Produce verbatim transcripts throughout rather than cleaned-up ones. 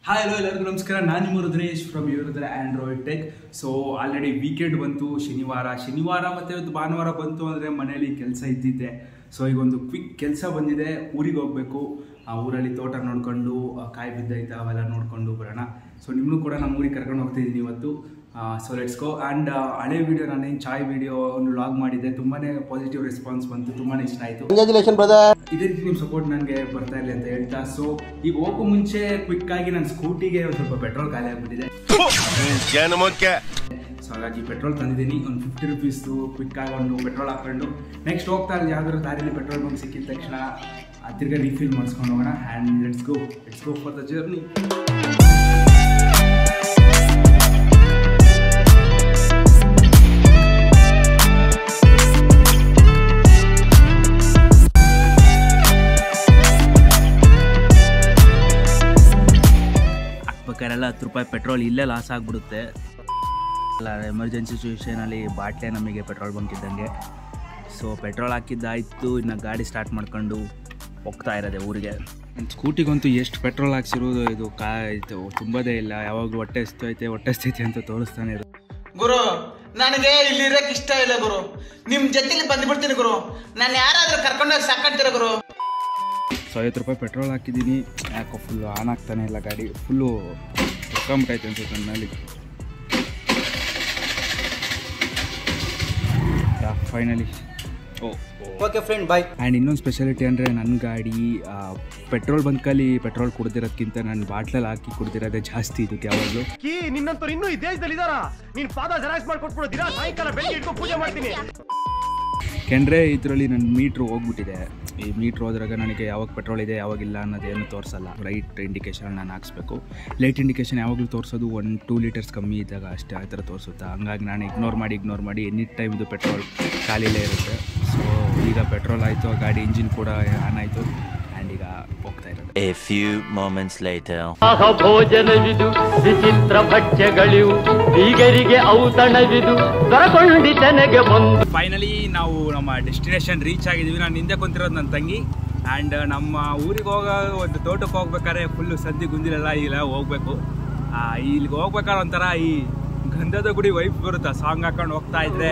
Hi hello ಎಲ್ಲರಿಗೂ ನಮಸ್ಕಾರ. ನಾನು ನಿಮ್ಮ Rudresh from Yuvarudra android tech. So already weekend ಬಂತು, ಶನಿವಾರ ಶನಿವಾರ ಮತ್ತು ಇವತ್ತು ಭಾನುವಾರ ಬಂತು ಅಂದರೆ ಮನೆಯಲ್ಲಿ ಕೆಲಸ ಇದ್ದಿದ್ದೆ. ಸೊ ಈಗ ಒಂದು ಕ್ವಿಕ್ ಕೆಲಸ ಬಂದಿದೆ, ಊರಿಗೆ ಹೋಗಬೇಕು. ಆ ಊರಲ್ಲಿ ತೋಟ ನೋಡಿಕೊಂಡು, ಕಾಯಿ ಬಿದ್ದೈತೆ ಅವೆಲ್ಲ ನೋಡಿಕೊಂಡು ಬರೋಣ. ಸೊ ನಿಮ್ಮನ್ನು ಕೂಡ ನಮ್ಮ ಊರಿಗೆ ಕರ್ಕೊಂಡು ಹೋಗ್ತಿದ್ದೀನಿ ಇವತ್ತು. So let's go. ಆ್ಯಂಡ್ ಹಳೆ ವಿಡಿಯೋ ನಾನೇನು ಚಾಯ್ ವಿಡಿಯೋ ಒಂದು ಲಾಗ್ ಮಾಡಿದ್ದೆ, ತುಂಬಾ ಪಾಸಿಟಿವ್ ರೆಸ್ಪಾನ್ಸ್ ಬಂತು, ತುಂಬಾ ಇಷ್ಟ ಆಯಿತು. ಇದೇ ರೀತಿ ನಿಮ್ಮ ಸಪೋರ್ಟ್ ನನಗೆ ಬರ್ತಾ ಇರಲಿ ಅಂತ ಹೇಳ್ತಾ, ಸೊ ಈಗ ಹೋಗೋ ಮುಂಚೆ ಕ್ವಿಕ್ ಆಗಿ ನನ್ನ ಸ್ಕೂಟಿಗೆ ಒಂದು ಸ್ವಲ್ಪ ಪೆಟ್ರೋಲ್ ಖಾಲಿ ಆಗ್ಬಿಟ್ಟಿದೆ. ಸೊ ಹಾಗಾಗಿ ಪೆಟ್ರೋಲ್ ತಂದಿದ್ದೀನಿ, ಒಂದು ಫಿಫ್ಟಿ ರುಪೀಸ್ದು ಕ್ವಿಕ್ ಆಗಿ ಒಂದು ಪೆಟ್ರೋಲ್ ಹಾಕೊಂಡು ನೆಕ್ಸ್ಟ್ ಹೋಗ್ತಾ ಇರೋದು ಯಾವ್ದಾದ್ರು ದಾರಿಯಲ್ಲಿ ಪೆಟ್ರೋಲ್ ಬಂಕ್ ಸಿಕ್ಕಿದ ತಕ್ಷಣ ತಿರ್ಗಾ ರೀಫಿಲ್ ಮಾಡಿಸ್ಕೊಂಡು ಹೋಗೋಣ. And let's go let's go for the journey. ಹಾಕ್ಬೇಕಾರೆಲ್ಲ ಹತ್ತು ರೂಪಾಯಿ ಪೆಟ್ರೋಲ್ ಇಲ್ಲೇ ಲಾಸ್ ಆಗಿಬಿಡುತ್ತೆ. ಅಲ್ಲ, ಎಮರ್ಜೆನ್ಸಿ ಸಿಚುವೇಷನಲ್ಲಿ ಬಾಟ್ಲೆ ನಮಗೆ ಪೆಟ್ರೋಲ್ ಬಂಕ್ ಇದ್ದಂಗೆ. ಸೊ ಪೆಟ್ರೋಲ್ ಹಾಕಿದ್ದಾಯಿತು, ಇನ್ನು ಗಾಡಿ ಸ್ಟಾರ್ಟ್ ಮಾಡ್ಕೊಂಡು ಹೋಗ್ತಾ ಇರೋದೆ ಊರಿಗೆ. ನನ್ನ ಸ್ಕೂಟಿಗಂತೂ ಎಷ್ಟು ಪೆಟ್ರೋಲ್ ಹಾಕ್ಸಿರೋದು ಇದು ಕಾ ಇದು ತುಂಬದೇ ಇಲ್ಲ. ಯಾವಾಗಲೂ ಹೊಟ್ಟೆ ಎಸ್ತೈತೆ ಹೊಟ್ಟೆ ಎಸ್ತೈತೆ ಅಂತ ತೋರಿಸ್ತಾನೆ ಇರೋದು. ಗುರು, ನನಗೆ ಇಲ್ಲಿರಕ್ಕೆ ಇಷ್ಟ ಇಲ್ಲ ಗುರು, ನಿಮ್ಮ ಜೊತೆಲಿ ಬಂದ್ಬಿಡ್ತೀನಿ ಗುರು. ನಾನು ಯಾರಾದ್ರೂ ಕರ್ಕೊಂಡೋಗಿ ಸಾಕಾಡ್ತೀರ ಗುರು. ಸೊ ಐವತ್ತು ರೂಪಾಯಿ ಪೆಟ್ರೋಲ್ ಹಾಕಿದ್ದೀನಿ, ಯಾಕೋ ಫುಲ್ಲು ಆನ್ ಆಗ್ತಾನೆ ಇಲ್ಲ ಗಾಡಿ, ಫುಲ್ಲು ಹೊಕ್ಕೊಂಬಿಟ್ಟೈತೆ ಅನ್ಸುತ್ತೆ ನನ್ನ ಮೇಲೆ. Finally oh okay friend, bye. And ಇನ್ನೊಂದು ಸ್ಪೆಷಾಲಿಟಿ ಅಂದರೆ ನನ್ನ ಗಾಡಿ ಪೆಟ್ರೋಲ್ ಬಂಕಲ್ಲಿ ಪೆಟ್ರೋಲ್ ಕುಡ್ದಿರೋದಕ್ಕಿಂತ ನನ್ನ ಬಾಟ್ಲಲ್ಲಿ ಹಾಕಿ ಕುಡ್ದಿರೋದೇ ಜಾಸ್ತಿ ಇದಕ್ಕೆ ಯಾವಾಗಲೂ. ನಿನ್ನಂತವ್ರು ಇನ್ನೂ ಈ ದೇಶದಲ್ಲಿ ಇದಾರ? ನೀನು ಪಾದ ಜೆರಾಕ್ಸ್ ಮಾಡ್ಕೊಟ್ಬಿಡು, ದಿನ ಸಾಯಂಕಾಲ ಬೆಳಿಗ್ಗೆ ಇಟ್ಕೊಂಡು ಪೂಜೆ ಮಾಡ್ತೀನಿ. ಯಾಕೆಂದರೆ ಇದರಲ್ಲಿ ನನ್ನ ಮೀಟ್ರ್ ಹೋಗ್ಬಿಟ್ಟಿದೆ. ಈ ಮೀಟ್ರ್ ಹೋದ್ರಾಗ ನನಗೆ ಯಾವಾಗ ಪೆಟ್ರೋಲ್ ಇದೆ ಯಾವಾಗಿಲ್ಲ ಅನ್ನೋದೇನು ತೋರಿಸಲ್ಲ. ರೈಟ್ ಇಂಡಿಕೇಶನ್ ನಾನು ಹಾಕ್ಸ್ಬೇಕು. ಲೇಟ್ ಇಂಡಿಕೇಶನ್ ಯಾವಾಗಲೂ ತೋರಿಸೋದು ಒನ್ ಟೂ ಲೀಟರ್ಸ್ ಕಮ್ಮಿ ಇದ್ದಾಗ ಅಷ್ಟೇ, ಆ ಥರ ತೋರಿಸುತ್ತೆ. ಹಂಗಾಗಿ ನಾನು ಇಗ್ನೋರ್ ಮಾಡಿ ಇಗ್ನೋರ್ ಮಾಡಿ ಎನಿ ಟೈಮ್ ಇದು ಪೆಟ್ರೋಲ್ ಖಾಲಿಲೇ ಇರುತ್ತೆ. ಸೊ ಈಗ ಪೆಟ್ರೋಲ್ ಆಯಿತು, ಗಾಡಿ ಇಂಜಿನ್ ಕೂಡ ಆನ್ ಆಯಿತು, ಆ್ಯಂಡ್ ಈಗ ಹೋಗ್ತಾ ಇರೋದು. A few moments later. ಭೋಜನವಿದು ವಿಚಿತ್ರ ಭಕ್ಷ್ಯಗಳಿವು, ಬೀಗರಿಗೆ ಔತಣವಿದು ದೊರಕೊಂಡಿತನೆಗೆ ಬಂದು. ಫೈನಲಿ ನಾವು ನಮ್ಮ ಡೆಸ್ಟಿನೇಷನ್ ರೀಚ್ ಆಗಿದ್ದೀವಿ. ನಾನು ಹಿಂದೆ ಕುಂತಿರೋದು ನನ್ನ ತಂಗಿ. ಆ್ಯಂಡ್ ನಮ್ಮ ಊರಿಗೆ ಹೋಗೋ ಒಂದು ತೋಟಕ್ಕೆ ಹೋಗ್ಬೇಕಾದ್ರೆ ಫುಲ್ಲು ಸದ್ದಿ ಗುಂದಿಲೆಲ್ಲ ಇಲ್ಲ ಹೋಗಬೇಕು. ಇಲ್ಲಿಗೆ ಹೋಗ್ಬೇಕಾದ್ರೆ ಒಂಥರ ಈ ಗಂಧದ ಗುಡಿ ವೈಫ್ ಬರುತ್ತೆ, ಸಾಂಗ್ ಹಾಕೊಂಡು ಹೋಗ್ತಾ ಇದ್ರೆ.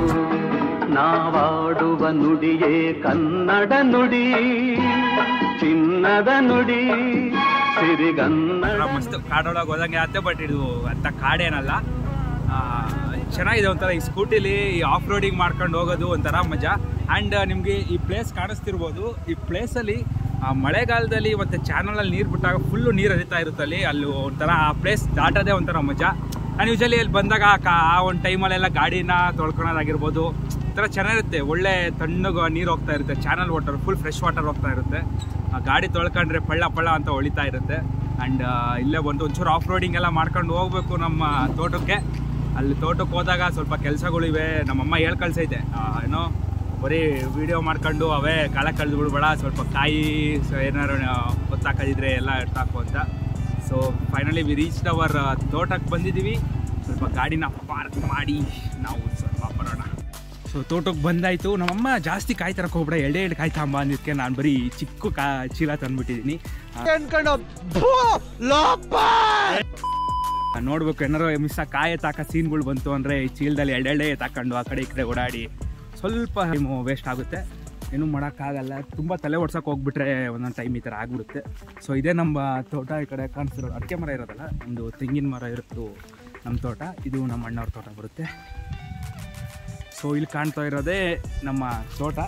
ನಾವಾಡುವ ನುಡಿಯೇ ಕನ್ನಡ ನುಡಿ, ಚಿನ್ನದ ನುಡಿ, ಸಿರಿಗನ್ನಡ. ಮಸ್ತ್ ಕಾಡೊಳಗೆ ಹೋದಂಗೆ ಆಗುತ್ತೆ. ಬಟ್ ಇದು ಅಂತ ಕಾಡೇನಲ್ಲ, ಚೆನ್ನಾಗಿದೆ ಒಂಥರ. ಈ ಸ್ಕೂಟಿಲಿ ಈ ಆಫ್ ರೋಡಿಂಗ್ ಮಾಡ್ಕೊಂಡು ಹೋಗೋದು ಒಂಥರ ಮಜಾ. ಆ್ಯಂಡ್ ನಿಮಗೆ ಈ ಪ್ಲೇಸ್ ಕಾಣಿಸ್ತಿರ್ಬೋದು. ಈ ಪ್ಲೇಸಲ್ಲಿ ಮಳೆಗಾಲದಲ್ಲಿ ಮತ್ತು ಚಾನಲಲ್ಲಿ ನೀರು ಬಿಟ್ಟಾಗ ಫುಲ್ಲು ನೀರು ಹರಿತಾ ಇರುತ್ತಲ್ಲಿ, ಅಲ್ಲಿ ಒಂಥರ ಆ ಪ್ಲೇಸ್ ದಾಟೋದೇ ಒಂಥರ ಮಜಾ. ನಾನು ಯೂಶಲಿ ಅಲ್ಲಿ ಬಂದಾಗ ಆ ಒಂದು ಟೈಮಲ್ಲೆಲ್ಲ ಗಾಡಿನ ತೊಳ್ಕೊಳೋದಾಗಿರ್ಬೋದು, ಈ ಥರ ಚೆನ್ನಾಗಿರುತ್ತೆ. ಒಳ್ಳೆ ತಣ್ಣಗೆ ನೀರು ಹೋಗ್ತಾ ಇರುತ್ತೆ, channel water full fresh water ಹೋಗ್ತಾ ಇರುತ್ತೆ. ಗಾಡಿ ತೊಳ್ಕೊಂಡ್ರೆ ಪಳ್ಳ ಪಳ್ಳ ಅಂತ ಹೊಳಿತಾ ಇರುತ್ತೆ. ಆ್ಯಂಡ್ ಇಲ್ಲೇ ಬಂದು ಒಂಚೂರು ಆಫ್ ರೋಡಿಂಗ್ ಎಲ್ಲ ಮಾಡ್ಕೊಂಡು ಹೋಗ್ಬೇಕು ನಮ್ಮ ತೋಟಕ್ಕೆ. ಅಲ್ಲಿ ತೋಟಕ್ಕೆ ಹೋದಾಗ ಸ್ವಲ್ಪ ಕೆಲಸಗಳಿವೆ. ನಮ್ಮಮ್ಮ ಹೇಳ್ ಕಳ್ಸೈತೆ, ಏನೋ ಬರೀ ವೀಡಿಯೋ ಮಾಡ್ಕೊಂಡು ಅವೇ ಕಾಲ ಕಳೆದು ಬಿಡ್ಬೇಡ, ಸ್ವಲ್ಪ ಕಾಯಿ ಏನಾರು ಹೊತ್ತಾಕಿದ್ರೆ ಎಲ್ಲ ಎತ್ತಾಕು ಅಂತ. So finally we reach our ತೋಟಕ್ಕೆ ಬಂದಿದ್ದೀವಿ. ಸ್ವಲ್ಪ ಗಾಡಿನ ಪಾರ್ಕ್ ಮಾಡಿ ನಾವು ಸ್ವಲ್ಪ ಬರೋಣ. ಸೊ ತೋಟಕ್ಕೆ ಬಂದಾಯಿತು. ನಮ್ಮಮ್ಮ ಜಾಸ್ತಿ ಕಾಯಿ ತರಕ್ಕೆ ಹೋಗ್ಬೇಡ, ಎರಡೇ ಎರಡು ಕಾಯಿ ತಗೊಂಬ ಅಂದಿದ್ದಕ್ಕೆ ನಾನು ಬರೀ ಚಿಕ್ಕ ಕಾ ಚೀಲ ತಂದುಬಿಟ್ಟಿದ್ದೀನಿ. ನೋಡ್ಬೇಕು, ಏನಾರು ಮಿಸ್ ಕಾಯಿ ಎತ್ತಾಕ ಸೀನ್ಗಳು ಬಂತು ಅಂದರೆ ಈ ಚೀಲದಲ್ಲಿ ಎರಡೆರಡೇ ಎತ್ತಾಕೊಂಡು ಆ ಕಡೆ ಈ ಕಡೆ ಓಡಾಡಿ ಸ್ವಲ್ಪ ಟೈಮು ವೇಸ್ಟ್ ಆಗುತ್ತೆ. ಏನೂ ಮಾಡೋಕ್ಕಾಗಲ್ಲ. ತುಂಬ ತಲೆ ಓಡ್ಸೋಕೆ ಹೋಗ್ಬಿಟ್ರೆ ಒಂದೊಂದು ಟೈಮ್ ಈ ಥರ ಆಗಿಬಿಡುತ್ತೆ. ಸೊ ಇದೇ ನಮ್ಮ ತೋಟ. ಈ ಕಡೆ ಕಾಣಿಸ್ತಿರೋದು ಅಡಿಕೆ ಮರ ಇರೋದಲ್ಲ, ಒಂದು ತೆಂಗಿನ ಮರ ಇರೋದು ನಮ್ಮ ತೋಟ. ಇದು ನಮ್ಮ ಅಣ್ಣವ್ರ ತೋಟ ಬರುತ್ತೆ. ಸೊ ಇಲ್ಲಿ ಕಾಣ್ತಾ ಇರೋದೇ ನಮ್ಮ ತೋಟ.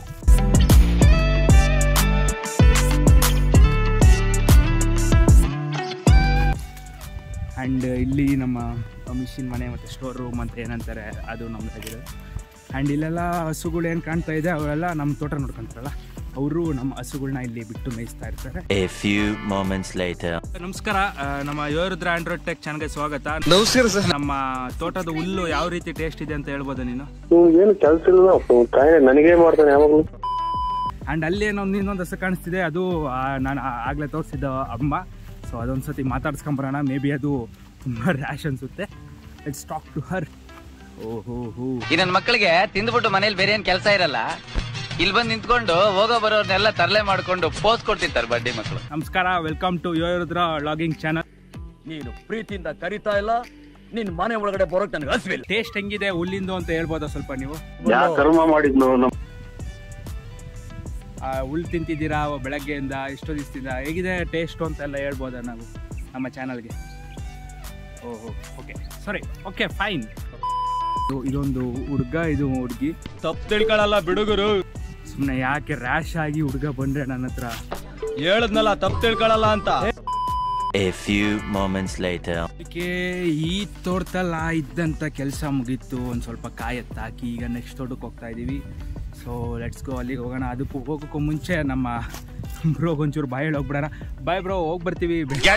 ಆ್ಯಂಡ್ ಇಲ್ಲಿ ನಮ್ಮ ಮಿಷಿನ್ ಮನೆ ಮತ್ತು ಸ್ಟೋರ್ ರೂಮ್ ಅಂತ ಏನಂತಾರೆ ಅದು ನಮ್ಮದಾಗಿದೆ. ಆ್ಯಂಡ್ ಇಲ್ಲೆಲ್ಲ ಹಸುಗಳು ಏನು ಕಾಣ್ತಾ ಇದೆ ಅವರೆಲ್ಲ ನಮ್ಮ ತೋಟ ನೋಡ್ಕೊಂತಾರಲ್ಲ, ಅವರು ನಮ್ಮ ಹಸುಗಳನ್ನ ಇಲ್ಲಿ ಬಿಟ್ಟು ಮೇಯಿಸ್ತಾ ಇರ್ತಾರೆ. A few moments later. ನಮಸ್ಕಾರ, ನಮ್ಮ ಯುವರುದ್ರ ಆಂಡ್ರಾಯ್ಡ್ ಟೆಕ್ ಚಾನಲ್ಗೆ ಸ್ವಾಗತ. ನಮಸ್ಕಾರ ಸರ್. ನಮ್ಮ ತೋಟದ ಹುಲ್ಲು ಯಾವ ರೀತಿ ಟೇಸ್ಟ್ ಇದೆ ಅಂತ ಹೇಳ್ಬೋದಾ ನೀನು? ಏನು ಕೆಲಸ ಇಲ್ಲ, ನನಗೇ ಮಾಡ್ತಾನೆ ಯಾವಾಗಲೂ. ಆ್ಯಂಡ್ ಅಲ್ಲಿ ಏನೋ ಇನ್ನೊಂದು ಹಸು ಕಾಣಿಸ್ತಿದೆ, ಅದು ನಾನು ಆಗಲೇ ತೋರಿಸಿದ್ದ ಅಮ್ಮ. ಸೊ ಅದೊಂದು ಸತಿ ಮಾತಾಡ್ಸ್ಕೊಂಬರೋಣ. ಮೇ ಬಿ ಅದು ತುಂಬ ರ್ಯಾಶ್ ಅನಿಸುತ್ತೆ. Let's talk to her. ಓಹೋ ಹೋ, ಈ ನನ್ನ ಮಕ್ಕಳಿಗೆ ತಿಂದ್ಬಿಟ್ಟು ಮನೇಲಿ ಬೇರೆ ಏನ್ ಕೆಲಸ ಇರಲ್ಲ, ಇಲ್ಲಿ ಬಂದು ನಿಂತ್ಕೊಂಡು ಹೋಗೋ ಬರೋರ್ನೆಲ್ಲ ತರಲೆ ಮಾಡ್ಕೊಂಡು ಪೋಸ್ಟ್ ಕೊಡ್ತಿರ್ತಾರೆ ಬಡ್ಡಿ ಮಕ್ಕಳು. ನಮಸ್ಕಾರ, welcome to Yuvarudra vlogging channel. ನೀನು ಪ್ರೀತಿಯಿಂದ ಕರಿತಾ ಇಲ್ಲ, ನಿನ್ ಮನೆ ಒಳಗಡೆ ಬರೋಕ್ ನನಗೆ ಹಸ್ವಿಲ್ಲ. ಟೇಸ್ಟ್ ಹೆಂಗಿದೆ ಹುಲ್ಲಿಂದು ಅಂತ ಹೇಳ್ಬೋದಾ ಸ್ವಲ್ಪ ನೀವು? ಯಾ ಕರ್ಮ ಮಾಡಿದ್ನು ನಮ್ ಆ, ಹುಲ್ ತಿಂತಿದ್ದೀರಾ ಬೆಳಗ್ಗೆಯಿಂದ ಇಷ್ಟೋ ದಿವಸದಿಂದ, ಹೇಗಿದೆ ಟೇಸ್ಟು ಅಂತೆಲ್ಲ ಹೇಳ್ಬೋದಾ ನಾವು ನಮ್ಮ ಚಾನಲ್ಗೆ? ಓಹೋ ಓಕೆ ಸಾರಿ ಓಕೆ ಫೈನ್. ಇದೊಂದು ಹುಡುಗ, ಇದು ಹುಡುಗಿ, ತಪ್ಪು ತಿಳ್ಕೊಳ್ಳಲ್ಲ ಬಿಡುಗರು. ಸುಮ್ಮನೆ ಯಾಕೆ ರ್ಯಾಶ್ ಆಗಿ ಹುಡುಗ ಬಂದ್ರೆ ನನ್ನ ಹತ್ರ ಹೇಳದ್ನಲ್ಲ ತಪ್ಪು ತಿಳ್ಕೊಳ್ಳಲ್ಲ ಅಂತ. A few moments later. ಅದಕ್ಕೆ ಈ ತೋಟದಲ್ಲ ಇದ್ದಂಥ ಕೆಲಸ ಮುಗೀತು, ಒಂದು ಸ್ವಲ್ಪ ಕಾಯಿ ಎತ್ತಾಕಿ ಈಗ ನೆಕ್ಸ್ಟ್ ತೋಟಕ್ಕೆ ಹೋಗ್ತಾ ಇದ್ದೀವಿ. ಸೊ ಲೆಟ್ಸ್ ಗೋ, ಅಲ್ಲಿಗೆ ಹೋಗೋಣ. ಅದಕ್ಕೂ ಹೋಗೋಕ್ಕೂ ಮುಂಚೆ ನಮ್ಮ ಬ್ರೋಗ್ ಒಂಚೂರು ಬಾಯ್ ಹೇಳಿ ಹೋಗ್ಬಿಡೋಣ. ಬಾಯ್ ಬ್ರೋ, ಹೋಗಿ ಬರ್ತೀವಿ.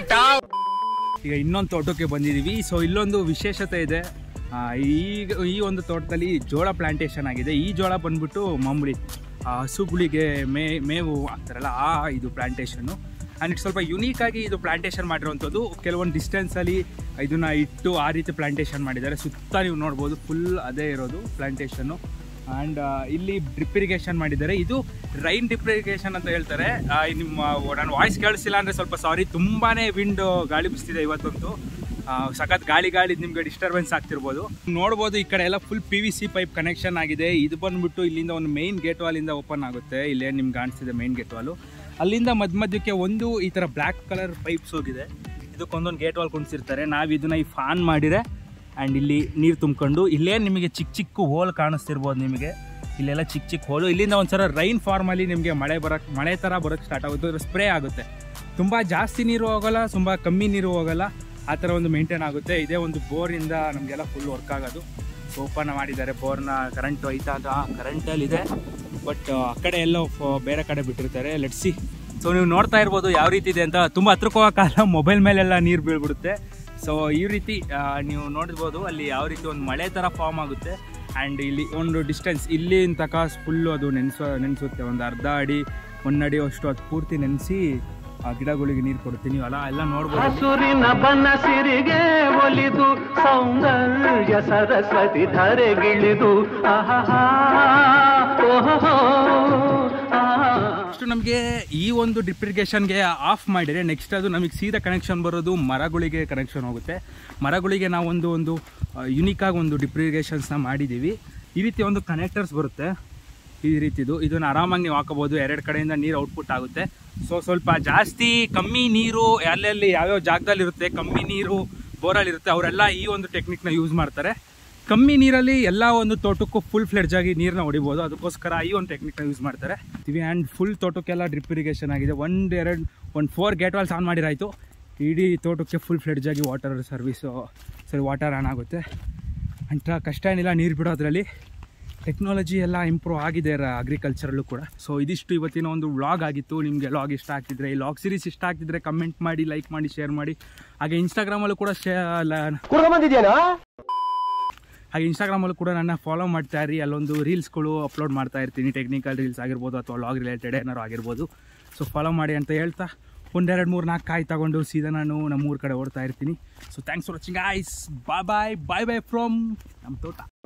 ಈಗ ಇನ್ನೊಂದು ತೋಟಕ್ಕೆ ಬಂದಿದ್ದೀವಿ. ಸೊ ಇಲ್ಲೊಂದು ವಿಶೇಷತೆ ಇದೆ. ಈಗ ಈ ಒಂದು ತೋಟದಲ್ಲಿ ಜೋಳ ಪ್ಲಾಂಟೇಶನ್ ಆಗಿದೆ. ಈ ಜೋಳ ಬಂದ್ಬಿಟ್ಟು ಮಾಮೂಲಿ ಹಸುಗಳಿಗೆ ಮೇ ಮೇವು ಆಗ್ತಾರಲ್ಲ ಆ ಇದು ಪ್ಲಾಂಟೇಶನ್ನು. ಆ್ಯಂಡ್ ಇಟ್ ಸ್ವಲ್ಪ ಯುನೀಕಾಗಿ ಇದು ಪ್ಲಾಂಟೇಶನ್ ಮಾಡಿರೋವಂಥದ್ದು. ಕೆಲವೊಂದು ಡಿಸ್ಟೆನ್ಸಲ್ಲಿ ಇದನ್ನು ಇಟ್ಟು ಆ ರೀತಿ ಪ್ಲಾಂಟೇಶನ್ ಮಾಡಿದ್ದಾರೆ. ಸುತ್ತ ನೀವು ನೋಡ್ಬೋದು ಫುಲ್ ಅದೇ ಇರೋದು ಪ್ಲಾಂಟೇಶನ್ನು. ಆ್ಯಂಡ್ ಇಲ್ಲಿ ಡ್ರಿಪ್ ಇರಿಗೇಷನ್ ಮಾಡಿದ್ದಾರೆ. ಇದು ರೈನ್ ಡ್ರಿಪ್ ಇರಿಗೇಷನ್ ಅಂತ ಹೇಳ್ತಾರೆ. ನಿಮ್ಮ ನಾನು ವಾಯ್ಸ್ ಕೇಳಿಸಿಲ್ಲ ಅಂದರೆ ಸ್ವಲ್ಪ ಸಾರಿ, ತುಂಬಾ ವಿಂಡ್ ಗಾಳಿ ಬಿಸ್ತಿದೆ ಇವತ್ತಂತೂ. ಸಖತ್ ಗಾಳಿ ಗಾಳಿ ನಿಮಗೆ ಡಿಸ್ಟರ್ಬೆನ್ಸ್ ಆಗ್ತಿರ್ಬೋದು. ನೋಡ್ಬೋದು ಈ ಕಡೆ ಎಲ್ಲ full P V C pipe connection ಆಗಿದೆ. ಇದು ಬಂದುಬಿಟ್ಟು ಇಲ್ಲಿಂದ ಒಂದು ಮೇನ್ ಗೇಟ್ ವಾಲಿಂದ ಓಪನ್ ಆಗುತ್ತೆ. ಇಲ್ಲೇ ನಿಮ್ಗೆ ಕಾಣಿಸ್ತಿದೆ ಮೇನ್ ಗೇಟ್ ವಾಲು. ಅಲ್ಲಿಂದ ಮಧ್ಯ ಮಧ್ಯಕ್ಕೆ ಒಂದು ಈ ಥರ ಬ್ಲ್ಯಾಕ್ ಕಲರ್ ಪೈಪ್ಸ್ ಹೋಗಿದೆ. ಇದಕ್ಕೊಂದೊಂದು ಗೇಟ್ ವಾಲ್ ಕುಣಿಸಿರ್ತಾರೆ. ನಾವು ಇದನ್ನು ಈ ಫಾನ್ ಮಾಡಿದರೆ ಆ್ಯಂಡ್ ಇಲ್ಲಿ ನೀರು ತುಂಬ್ಕೊಂಡು ಇಲ್ಲೇ ನಿಮಗೆ ಚಿಕ್ಕ ಚಿಕ್ಕ ಹೋಲ್ ಕಾಣಿಸ್ತಿರ್ಬೋದು. ನಿಮಗೆ ಇಲ್ಲೆಲ್ಲ ಚಿಕ್ಕ ಚಿಕ್ಕ ಹೋಲು. ಇಲ್ಲಿಂದ ಒಂದ್ಸಲ ರೈನ್ ಫಾರ್ಮಲ್ಲಿ ನಿಮಗೆ ಮಳೆ ಬರೋಕ್ಕೆ ಮಳೆ ಥರ ಬರೋಕ್ಕೆ ಸ್ಟಾರ್ಟ್ ಆಗುತ್ತೆ. ಸ್ಪ್ರೇ ಆಗುತ್ತೆ. ತುಂಬ ಜಾಸ್ತಿ ನೀರು ಹೋಗೋಲ್ಲ, ತುಂಬ ಕಮ್ಮಿ ನೀರು ಹೋಗೋಲ್ಲ, ಆ ಥರ ಒಂದು ಮೇಂಟೈನ್ ಆಗುತ್ತೆ. ಇದೇ ಒಂದು ಬೋರಿಂದ ನಮಗೆಲ್ಲ ಫುಲ್ ವರ್ಕ್ ಆಗೋದು. ಓಪನ್ ಮಾಡಿದ್ದಾರೆ ಬೋರ್ನ. ಕರೆಂಟ್ ಹೋಯ್ತಾ ಅಂತ ಕರೆಂಟಲ್ಲಿದೆ, ಬಟ್ ಆ ಕಡೆ ಎಲ್ಲೋ ಬೇರೆ ಕಡೆ ಬಿಟ್ಟಿರ್ತಾರೆ. ಲೆಟ್ಸಿ. ಸೊ ನೀವು ನೋಡ್ತಾ ಇರ್ಬೋದು ಯಾವ ರೀತಿ ಇದೆ ಅಂತ. ತುಂಬ ಹತ್ರಕ್ಕೆ ಹೋಗೋಕ್ಕಾಗಲ್ಲ, ಮೊಬೈಲ್ ಮೇಲೆಲ್ಲ ನೀರು ಬೀಳ್ಬಿಡುತ್ತೆ. ಸೊ ಈ ರೀತಿ ನೀವು ನೋಡ್ಬೋದು ಅಲ್ಲಿ ಯಾವ ರೀತಿ ಒಂದು ಮಳೆ ಥರ ಫಾರ್ಮ್ ಆಗುತ್ತೆ. ಆ್ಯಂಡ್ ಇಲ್ಲಿ ಒಂದು ಡಿಸ್ಟೆನ್ಸ್ ಇಲ್ಲಿ ತನಕ ಫುಲ್ಲು ಅದು ನೆನೆಸೋ ನೆನೆಸುತ್ತೆ. ಒಂದು ಅರ್ಧ ಅಡಿ ಒಂದು ಅಡಿ ಅಷ್ಟು ಅದು ಪೂರ್ತಿ ನೆನೆಸಿ ಆ ಗಿಡಗಳಿಗೆ ನೀರು ಕೊಡ್ತೀನಿ. ಅಲ್ಲ ಎಲ್ಲ ನೋಡ್ಬೋದು. ಹಸುರಿನ ಬನಸಿರಿಗೆ ಒಲಿದು ಸೌಂದರ್ಯ ಸರಸ್ವತಿ ಧರೆಗಿಳಿದು ಅಷ್ಟು ನಮಗೆ ಈ ಒಂದು ಡ್ರಿಪ್ ಇರಿಗೇಷನ್ಗೆ ಆಫ್ ಮಾಡಿದರೆ ನೆಕ್ಸ್ಟ್ ಅದು ನಮಗೆ ಸೀದಾ ಕನೆಕ್ಷನ್ ಬರೋದು ಮರಗಳಿಗೆ ಕನೆಕ್ಷನ್ ಹೋಗುತ್ತೆ. ಮರಗಳಿಗೆ ನಾವು ಒಂದು ಒಂದು ಯುನೀಕಾಗಿ ಒಂದು ಡ್ರಿಪ್ ಇರಿಗೇಷನ್ಸ್ನ ಮಾಡಿದ್ದೀವಿ. ಈ ರೀತಿ ಒಂದು ಕನೆಕ್ಟರ್ಸ್ ಬರುತ್ತೆ ಈ ರೀತಿದು. ಇದನ್ನು ಆರಾಮಾಗಿ ನೀವು ಹಾಕೋಬೋದು. ಎರಡು ಕಡೆಯಿಂದ ನೀರು ಔಟ್ಪುಟ್ ಆಗುತ್ತೆ. ಸೊ ಸ್ವಲ್ಪ ಜಾಸ್ತಿ ಕಮ್ಮಿ ನೀರು ಎಲ್ಲೆಲ್ಲಿ ಯಾವ್ಯಾವ ಜಾಗದಲ್ಲಿ ಇರುತ್ತೆ, ಕಮ್ಮಿ ನೀರು ಬೋರಲ್ಲಿರುತ್ತೆ, ಅವರೆಲ್ಲ ಈ ಒಂದು ಟೆಕ್ನಿಕ್ನ ಯೂಸ್ ಮಾಡ್ತಾರೆ. ಕಮ್ಮಿ ನೀರಲ್ಲಿ ಎಲ್ಲ ಒಂದು ತೋಟಕ್ಕೂ ಫುಲ್ ಫ್ಲೆಡ್ಜ್ ಆಗಿ ನೀರನ್ನ ಹೊಡಿಬೋದು. ಅದಕ್ಕೋಸ್ಕರ ಈ ಒಂದು ಟೆಕ್ನಿಕ್ನ ಯೂಸ್ ಮಾಡ್ತಾರೆ. ಆ್ಯಂಡ್ ಫುಲ್ ತೋಟಕ್ಕೆಲ್ಲ ಡ್ರಿಪ್ ಇರಿಗೇಷನ್ ಆಗಿದೆ. ಒಂದು ಎರಡು ಒಂದು ಫೋರ್ ಗೇಟ್ ವಾಲ್ಸ್ ಆನ್ ಮಾಡಿರಾಯಿತು. ಇಡೀ ತೋಟಕ್ಕೆ ಫುಲ್ ಫ್ಲೆಡ್ಜ್ ಆಗಿ ವಾಟರ್ ಸರ್ವಿಸು ಸರಿ ವಾಟರ್ ಆನ್ ಆಗುತ್ತೆ. ಅಂತ ಕಷ್ಟ ಏನಿಲ್ಲ ನೀರು ಬಿಡೋದ್ರಲ್ಲಿ. ಟೆಕ್ನಾಲಜಿ ಎಲ್ಲ ಇಂಪ್ರೂವ್ ಆಗಿದೆ ಅಗ್ರಿಕಲ್ಚರಲ್ಲೂ ಕೂಡ. ಸೊ ಇದಿಷ್ಟು ಇವತ್ತಿನ ಒಂದು ವ್ಲಾಗ್ ಆಗಿತ್ತು. ನಿಮಗೆ ವ್ಲಾಗ್ ಇಷ್ಟ ಆಗ್ತಿದ್ರೆ, ಈ ವ್ಲಾಗ್ ಸೀರೀಸ್ ಇಷ್ಟ ಆಗ್ತಿದ್ರೆ ಕಮೆಂಟ್ ಮಾಡಿ, ಲೈಕ್ ಮಾಡಿ, ಶೇರ್ ಮಾಡಿ. ಹಾಗೆ ಇನ್ಸ್ಟಾಗ್ರಾಮಲ್ಲೂ ಕೂಡ ಶೇ ಹಾಗೆ ಇನ್ಸ್ಟಾಗ್ರಾಮಲ್ಲೂ ಕೂಡ ನನ್ನ ಫಾಲೋ ಮಾಡ್ತಾ ಇರಿ. ಅಲ್ಲೊಂದು ರೀಲ್ಸ್ಗಳು ಅಪ್ಲೋಡ್ ಮಾಡ್ತಾ ಇರ್ತೀನಿ. ಟೆಕ್ನಿಕಲ್ ರೀಲ್ಸ್ ಆಗಿರ್ಬೋದು ಅಥವಾ ವ್ಲಾಗ್ ರಿಲೇಟೆಡ್ ಏನಾರು ಆಗಿರ್ಬೋದು. ಸೊ ಫಾಲೋ ಮಾಡಿ ಅಂತ ಹೇಳ್ತಾ ಒಂದೆರಡು ಮೂರು ನಾಲ್ಕು ಕಾಯಿ ತಗೊಂಡು ಸೀದಾ ನಾನು ನಮ್ಮೂರ ಕಡೆ ಓಡ್ತಾ ಇರ್ತೀನಿ. So thanks for watching guys. Bye bye bye bye from ನಮ್ಮ ತೋಟ.